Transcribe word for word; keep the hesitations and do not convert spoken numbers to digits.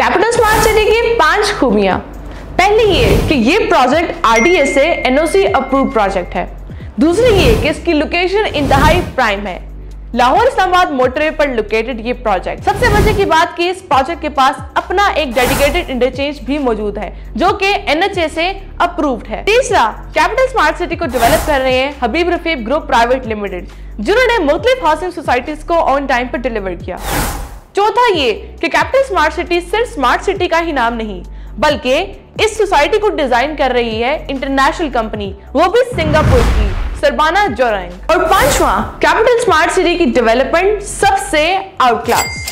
Capital smart city की पांच खूबियां। पहली ये कि ये प्रोजेक्ट आरडीए से एनओसी अप्रूव प्रोजेक्ट है। दूसरी ये कि इसकी लोकेशन इंतहाई प्राइम है, लाहौर इस्लामाबाद मोटरवे पर लोकेटेड ये प्रोजेक्ट। सबसे मजे की बात कि इस प्रोजेक्ट के पास अपना एक डेडिकेटेड इंटरचेंज भी मौजूद है जो कि एनएचए से अप्रूव्ड है। तीसरा, कैपिटल स्मार्ट सिटी को डेवलप कर रहे हैं Habib Rafiq group private limited, जिन्होंने मुख्तलिफ हाउसिंग सोसाइटीज को ऑन टाइम पर डिलीवर किया। चौथा ये कि कैपिटल स्मार्ट सिटी सिर्फ स्मार्ट सिटी का ही नाम नहीं, बल्कि इस सोसाइटी को डिजाइन कर रही है इंटरनेशनल कंपनी, वो भी सिंगापुर की सरबाना जोरैंग। और पांचवा, कैपिटल स्मार्ट सिटी की डेवलपमेंट सबसे आउट क्लास।